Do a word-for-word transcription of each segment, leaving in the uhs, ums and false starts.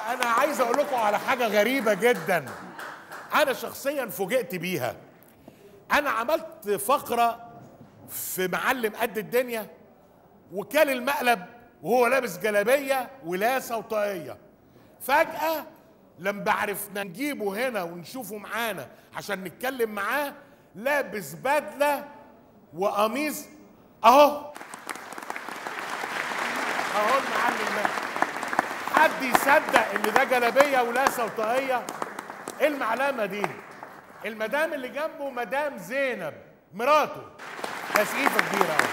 انا عايز اقول لكم على حاجه غريبه جدا، انا شخصيا فوجئت بيها. انا عملت فقره في معلم قد الدنيا وكال المقلب وهو لابس جلابيه ولاسه وطاقيه. فجاه لما عرفنا نجيبه هنا ونشوفه معانا عشان نتكلم معاه لابس بدله وقميص اهو اهو المعلم ده. حد يصدق ان ده جلابيه ولاسه وطاقيه؟ ايه المعلمه دي؟ المدام اللي جنبه مدام زينب مراته، تسقيفه كبيره اهو.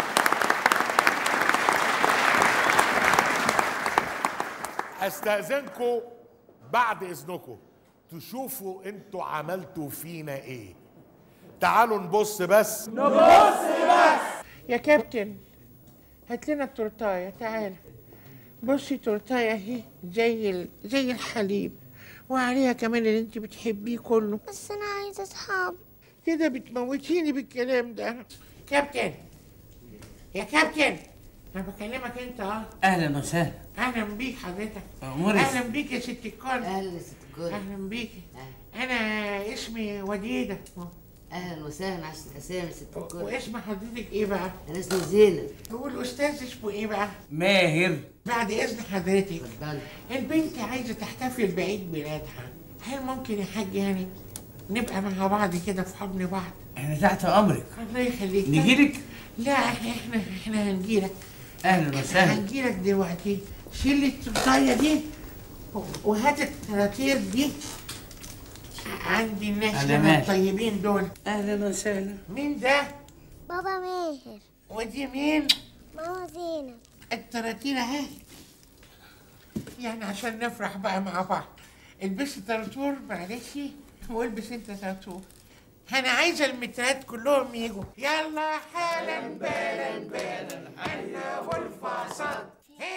استاذنكم بعد اذنكم تشوفوا انتوا عملتوا فينا ايه. تعالوا نبص بس نبص بس. يا كابتن هات لنا التورتايه. تعالى بصي، تورتايه اهي زي ال... زي الحليب وعليها كمان اللي انت بتحبيه كله. بس انا عايزه اصحاب. كده بتموتيني بالكلام ده. كابتن يا كابتن انا بكلمك انت. اه اهلا وسهلا. اهلا بيك حضرتك. اموري. اهلا بيك يا ست الكل. اهلا يا ست الكل. اهلا بيكي. انا اسمي وديده. اهلا وسهلا عشان اسامي ست الكل. واسم حضرتك ايه بقى؟ انا اسمي زينب. والاستاذ اسمه ايه بقى؟ ماهر. بعد اذن حضرتك اتفضلي. البنت عايزه تحتفل بعيد ميلادها، هل ممكن يا حاج يعني نبقى مع بعض كده في حضن بعض؟ احنا تحت امرك. الله يخليك. نجيلك؟ لا احنا احنا احنا هنجيلك. اهلا وسهلا. هنجيلك دلوقتي. شيل التورتايه دي وهات التراتير دي عندي الناس الطيبين دول. اهلا وسهلا. مين ده؟ بابا ماهر. ودي مين؟ ماما زينب. التراتير اهي، يعني عشان نفرح بقى مع بعض. البسي تراتور معلش والبس انت تراتور. انا عايزه المترات كلهم يجوا. يلا حالا بالا بالا انا والفاصل.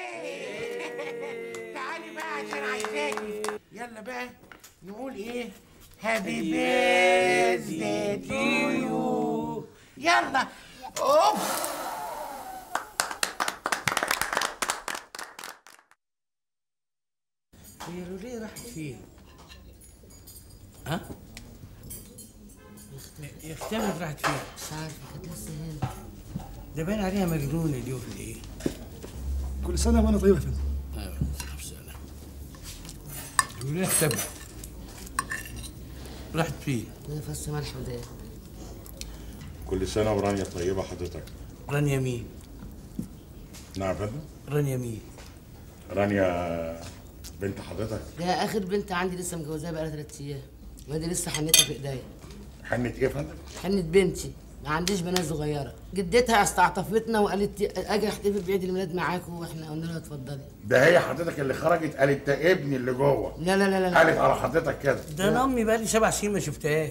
تعالي بقى عشان عايزاكي. يلا بقى نقول ايه؟ هابي بيرثداي تو يو. يلا. اوف. هي لوليه راحت فين؟ ها؟ يا اختفت راحت فين؟ مش عارفه، كانت لسه هنا. ده باين عليها مجنونه اليوم ليه؟ كل سنه وانا طيبه يا فندم. ايوه كل سنه. لوليه اختفت. راحت فين؟ انا فص ملح وداب. كل سنه ورانيا طيبه حضرتك. رانيا مين؟ نعم يا فندم. رانيا مين؟ رانيا بنت حضرتك. ده اخر بنت عندي لسه مجوزاها بقالها ثلاث ايام وادي لسه حنتها في ايديا. حنة ايه يا فندم؟ حنة بنتي، ما عنديش بنات صغيره. جدتها استعطفتنا وقالت اجي احتفل بعيد الميلاد معاكم واحنا قلنا لها اتفضلي. ده هي حضرتك اللي خرجت قالت ده ابني اللي جوه. لا لا لا لا قالت على حضرتك كده. ده انا امي بقالي سبع سنين ما شفتهاش.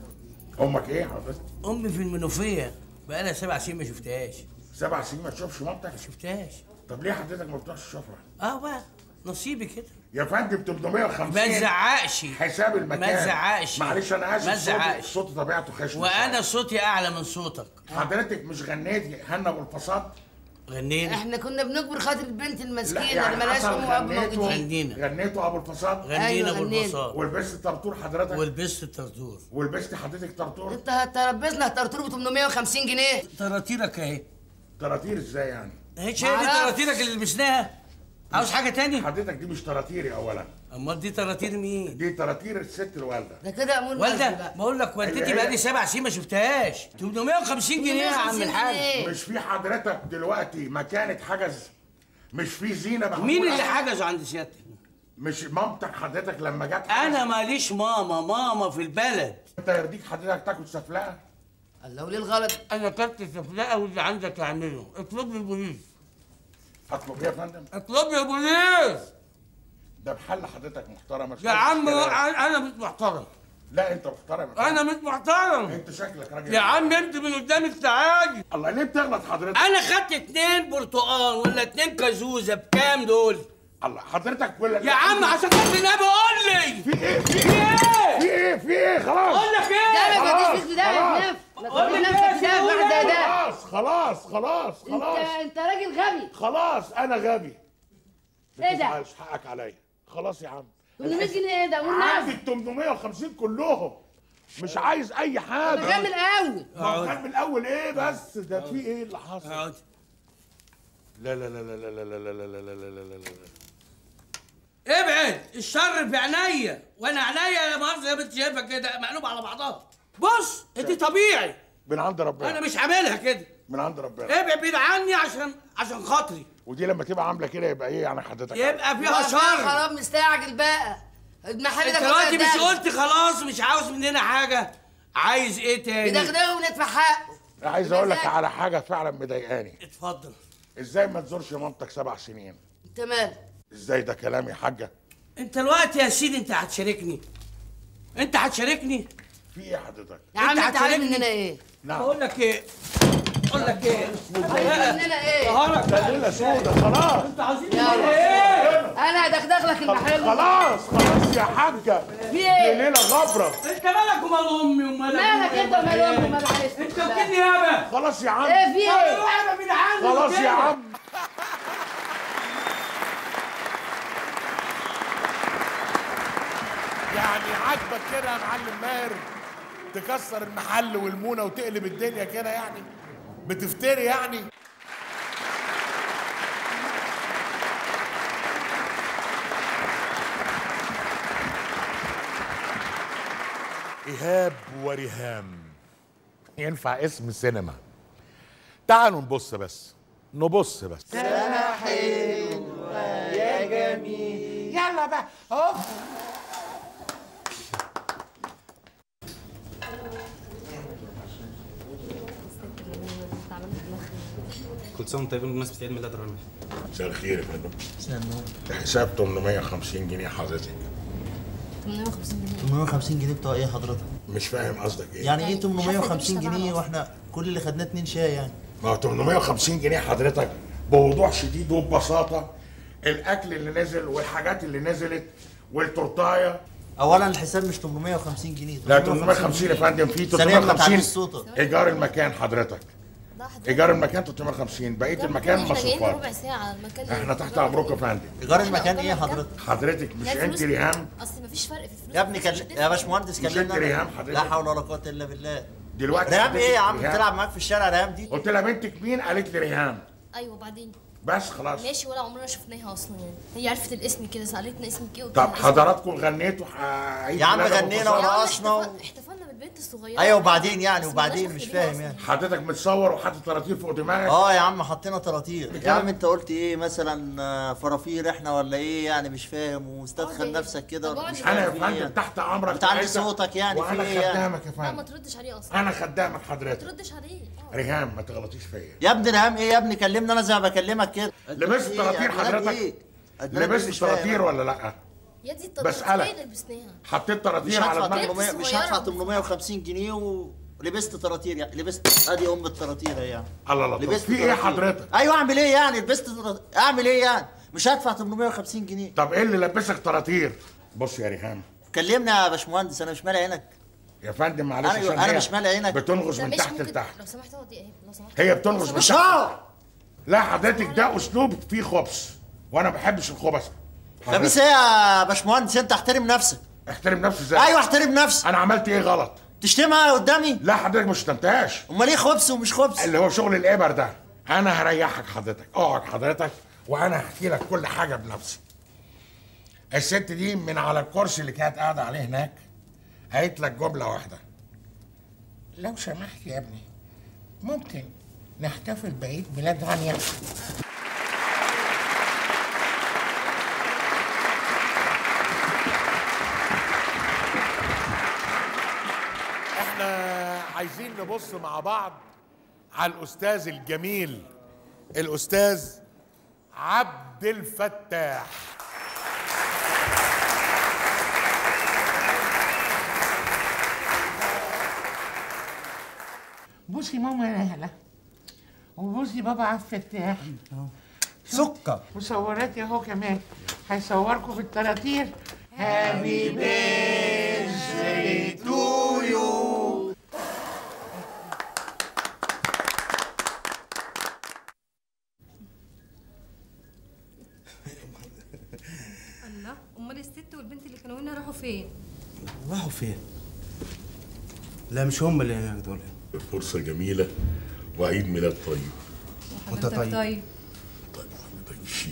امك ايه حضرتك؟ امي في المنوفيه بقالها سبع سنين ما شفتهاش. سبع سنين ما تشوفش مامتك؟ ما شفتهاش. طب ليه حضرتك ما بتروحش تشوفها؟ اه بقى نصيبي كده يا فندم. ثمانمائة وخمسين. ما تزعقش. حساب المكان. ما تزعقش. معلش انا اسف. ما تزعقش. صوتي طبيعته خشن. وانا صوتي اعلى من صوتك. حضرتك مش غنيتي هنا ابو الفصاد؟ غنينا. احنا كنا بنجبر خاطر البنت المسكينه يعني اللي مالهاش ام واب موجودين. غنينا. غنيتوا ابو الفصاد؟ غنينا ابو الفصاد. ولبست طرطور حضرتك؟ ولبست الطرطور. ولبست حضرتك طرطور؟ انت هتربزنا الطرطور ب ثمانمائة وخمسين جنيه. طراطيرك اهي. طراطير ازاي يعني؟ هيش هي دي طراطيرك اللي لبسناها؟ عاوز حاجه تاني؟ حضرتك دي مش طراطيري اولا. امال دي طراطير مين؟ دي طراطير الست الوالده. ده كده امور والده؟ بقول لك والدتي بقالي سبع سنين ما شفتهاش. ثمانمائة وخمسين جنيه يا عم الحاج. مش في حضرتك دلوقتي مكانة حجز؟ مش في زينه بقى؟ مين اللي حجزه عند سيادتك؟ مش مامتك حضرتك لما جت؟ انا ماليش ماما، ماما في البلد. انت يرضيك حضرتك تاكل سفلقه؟ الله وليه الغلط؟ انا كلت سفلقه واللي عندك اعمله. اطلب لي البوليس. اطلب ايه يا فندم؟ اطلب لي البوليس. ده بحل حضرتك محترمه يا عم انا مش محترم. لا انت محترم. انا مش محترم. انت شكلك راجل يا عم انت من قدام السعادي. الله ليه بتغلط حضرتك؟ انا خدت اتنين برتقال ولا اتنين كازوزه بكام دول؟ الله حضرتك كل يا عم عشان خاطر النبي قول لي في ايه في ايه في ايه في ايه خلاص. اقول لك ايه؟ ده ما تجيش في ده ما تقول نفسك شايف واحد زي ده. خلاص خلاص خلاص خلاص. انت انت راجل غبي. خلاص انا غبي. ايه ده؟ حقك عليا. خلاص يا عم. ثمانمائة جنيه ايه ده والناس؟ عندي ال ثمانمائة وخمسين كلهم، مش عايز اي حاجه. كمل الاول. كمل الاول ايه بس؟ ده في ايه اللي حصل؟ اقعد. لا لا لا لا لا لا لا لا لا لا لا لا لا. ابعد الشر في عينيا، وانا عينيا لا مؤاخذه زي ما انت شايفه كده مقلوبه على بعضها. بص انت طبيعي، من عند ربنا. انا مش عاملها كده. من عند ربنا. ابعد بعيد عني عشان عشان خاطري. ودي لما تبقى عامله كده يبقى ايه يعني حضرتك؟ يبقى فيها شر. خلاص مستعجل بقى. المحل ده انت دلوقتي مش قلت خلاص مش عاوز مننا حاجه؟ عايز ايه تاني؟ بدغدغه وندفع حقه. عايز اقول لك على حاجه فعلا مضايقاني. اتفضل. ازاي ما تزورش مامتك سبع سنين؟ انت مالك؟ ازاي ده كلام يا حاجه؟ انت دلوقتي يا سيدي انت هتشاركني؟ انت هتشاركني؟ في ايه حضرتك؟ يا عم انت عايز مننا ايه؟ نعم. بقول لك ايه؟ بقول لك ايه؟ عايز مننا ايه؟ ظهرك ده ليله سودا خلاص. انت عايزين مننا ايه؟ انا هدغدغ لك المحل. خلاص خلاص يا حاجه. في ايه؟ دي ليله غبره. انت مالك ومال امي ومال مالك انت ومال امي ومال عريس؟ انت وكلني يابا. خلاص يا عم. ايه في ايه؟ روح يابا من عندي. خلاص يا عم. يعني عاجبك كده يا معلم ماهر تكسر المحل والمونه وتقلب الدنيا كده يعني؟ بتفتري يعني؟ إيهاب وريهام ينفع اسم سينما. تعالوا نبص بس نبص بس. سنة حلوة يا جميل. يلا بقى اوف. كل سنه وانت طيبين بمناسبه عيد ميلاد رامي. مساء الخير يا فندم. مساء النور. حساب ثمانمائة وخمسين جنيه حضرتك. ثمانمائة وخمسين جنيه ثمانمائة وخمسين جنيه بتوع ايه حضرتك؟ مش فاهم قصدك ايه؟ يعني ايه ثمانمائة وخمسين جنيه واحنا كل اللي خدناه اتنين شاي يعني؟ ما هو ثمانمائة وخمسين جنيه حضرتك بوضوح شديد وببساطه الاكل اللي نزل والحاجات اللي نزلت والتورتايه. اولا الحساب مش ثمانمائة وخمسين جنيه. لا ثمانمائة وخمسين يا فندم. في ثلاثمائة وخمسين ايجار المكان حضرتك. ايجار المكان ثلاثمائة وخمسين، بقيه المكان احنا جايين مصروفات. ربع ساعة المكان. احنا تحت امركم يا فندم. ايجار المكان ايه حضرتك؟ حضرتك مش انت ريهام؟ اصل مفيش فرق في الفلوس. يا ابني كل... يا باشمهندس مش انت كلمنا. ريهام حضرتك؟ لا حول ولا قوه الا بالله. دلوقتي ريهام ايه يا عم؟ ريهام. بتلعب معاك في الشارع ريهام دي؟ قلت لها بنتك مين؟ قالت لي ريهام. ايوه بعدين بس خلاص. ماشي، ولا عمرنا شفناها اصلا يعني. هي عرفت الاسم كده، سالتنا اسمك ايه. طب حضراتكم غنيتوا يا عم غنينا ورقصنا و... احتفلنا بالبنت الصغيره. ايوه وبعدين يعني وبعدين مش فاهم يعني. حضرتك متصور وحاطط طراطير فوق دماغك؟ اه يا عم حطينا طراطير. يا عم انت قلت ايه مثلا فرافير احنا ولا ايه يعني مش فاهم ومستدخل نفسك كده ولا مش انا يا فاهم فندم يعني. تحت امرك. بتعلي صوتك يعني في وانا ايه يعني؟ خدامك يا لا ما فندم. تردش عليه اصلا. انا خدامك ما حضرتك. تردش عليه. ريهام ما تغلطيش فيا. يا ابني ريهام ايه يا ابني؟ كلمني انا زي ما بكلمك كده. لبست طراطير حضرتك؟ لبست طراطير ولا لا؟ يا دي الطراطير بسألك. اللي لبسناها. حطيت طراطير مش على هدفع دماغك؟ ثمانمائة مش هدفع ثمانمائة وخمسين جنيه ولبست طراطير يعني لبست ادي ام الطراطير يعني. الله الله. لبست في ايه طراطير. حضرتك؟ ايوه اعمل ايه يعني؟ لبست طراطير اعمل ايه يعني؟ مش هدفع ثمانمائة وخمسين جنيه. طب ايه اللي لبسك طراطير؟ بص يا ريهام. كلمني يا باشمهندس انا مش مالي عينك. يا فندم معلش أنا- عشان أنا هي مش مالي عينك. بتنغص ده من مش تحت ممكن- لتحت. لو سمحت اقعد ايه لو سمحت. هي بتنغص لو من سمحت. تحت. لا حضرتك ده اسلوب فيه خبث وانا ما بحبش الخبث. خبيث ايه يا باشمهندس؟ انت احترم نفسك. احترم نفسي ازاي؟ ايوه احترم نفسك. انا عملت ايه غلط؟ تشتمها قدامي؟ لا حضرتك ما شتمتهاش. امال ايه خبث ومش خبث؟ اللي هو شغل الابر ده. انا هريحك حضرتك، اقعد حضرتك وانا هحكي لك كل حاجه بنفسي. الست دي من على الكرسي اللي كانت قاعده عليه هناك قالت لك جمله واحده. لو سمحت يا ابني ممكن نحتفل بعيد ميلاد رانيا؟ احنا عايزين نبص مع بعض على الاستاذ الجميل الاستاذ عبد الفتاح. بوسي ماما يا هلا وبوسي بابا عبد الفتاح. سكر. مصوراتي اهو كمان هيصوركم بالطراطير. هابي بيرثداي تو يو. الله، امال الست والبنت اللي كانوا هنا راحوا فين؟ راحوا فين؟ لا مش هم اللي هناك دول. فرصة جميلة وعيد ميلاد طيب. وانت طيب. طيب طيب حضرتك شيك.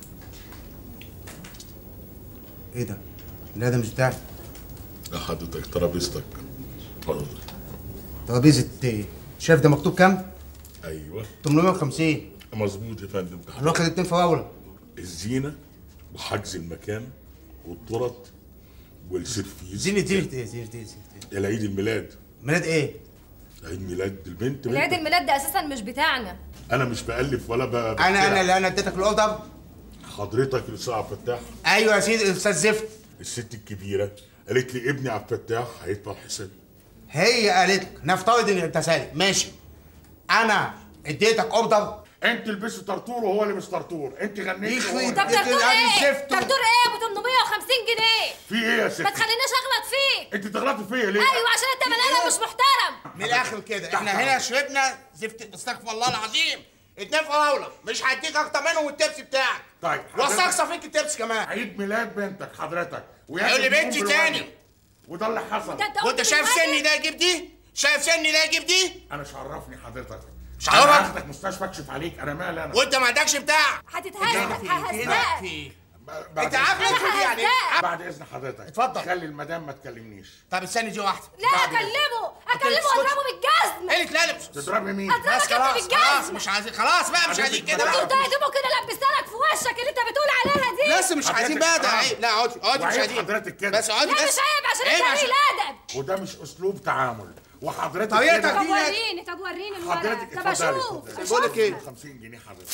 ايه ده؟ لا ده مش بتاعي. يا حضرتك ترابيزتك. اتفضل. ترابيزة ايه؟ شايف ده مكتوب كام؟ ايوه ثمانمائة وخمسين. مظبوط يا فندم. انا واخد اتنين فراولة. الزينة وحجز المكان والطرط والسيرفيس. زينة زينة ايه؟ زينة ايه؟ يا العيد الميلاد. ميلاد ايه؟ عيد ميلاد البنت. العيد الميلاد ده اساسا مش بتاعنا. انا مش بألف ولا ب انا انا اللي انا اديتك الاوردر. حضرتك الاستاذ عبد الفتاح. ايوه يا سيدي الاستاذ زفت. الست الكبيره قالت لي ابني عبد الفتاح هيدفع الحساب. هي قالت لك نفترض ان انت سالك ماشي. انا اديتك اوردر. انت لبست طرطور وهو اللي مش طرطور. انت غنيتي. طب طرطور ايه؟ طرطور ايه ابو ثمانمائة وخمسين جنيه؟ في ايه يا ست؟ ما تخليناش اغلط فيك. انت تغلطي فيا ليه؟ ايوه عشان انت بني ادم مش محترم. من الاخر كده احنا هنا شربنا زفت استغفر الله العظيم اتنين فراوله مش هديك اكتر منهم والتبس بتاعك. طيب واستقصى فيك التبس كمان. عيد ميلاد بنتك حضرتك هيقول لي بنتي تاني. وده اللي حصل. وانت شايف سني ده يجيب دي؟ شايف سني ده يجيب دي؟ انا مش عرفني حضرتك. مش عرفك؟ انا هاخدك مستشفى اكشف عليك. انا مالي انا. وانت ما عندكش بتاع. هتتهزق ههزقك. انت عارف ليه يعني؟ بعد اذن حضرتك اتفضل. خلي المدام ما تكلمنيش. طب استني دي واحده. لا اكلمه اكلمه واضربه بالجزم. ايه اللي اتقلب؟ تضربي مين؟ اضربك انت خلاص بالجزم. خلاص مش عايزين خلاص بقى مش عايزين كده بقى. انت هتجيبه كده لبستلك في وشك اللي انت بتقول عليها دي. بس مش عايزين بقى ده عيب. لا اقعدي اقعدي مش عايزين. حضرتك كده بس اقعدي لا بس. مش عيب عشان انت قليل الادب. وده مش اسلوب تعامل وحضرتك طريقتك كده. طب وريني طب وريني الورق. حضرتك طب اشوف. بقول لك ايه؟ خمسين جنيه حضرتك.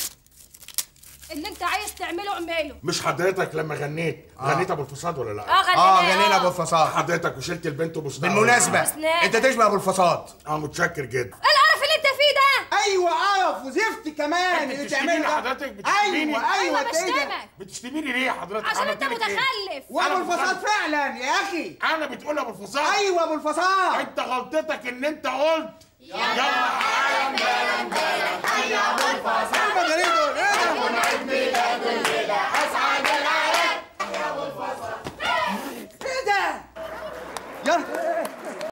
اللي انت عايز تعمله اعمله. مش حضرتك لما غنيت آه. غنيت ابو الفصاد ولا لا؟ اه غنينا اه غنينا ابو الفصاد. حضرتك وشلت البنت وبوسناها. بالمناسبه انت تشبه ابو الفصاد. اه متشكر جدا. ايه القرف اللي انت فيه ده؟ ايوه قرف وزفت كمان انت اللي بتشتميني بتعمله. حضرتك بتشتميني. ايوه ايوه ايوه بشتمك. بتشتميني ليه حضرتك؟ عشان انت عملت لك إيه؟ متخلف. وابو الفصاد فعلا يا اخي. انا بتقول ابو الفصاد. ايوه ابو الفصاد. انت غلطتك ان انت قلت يلا يلا يلا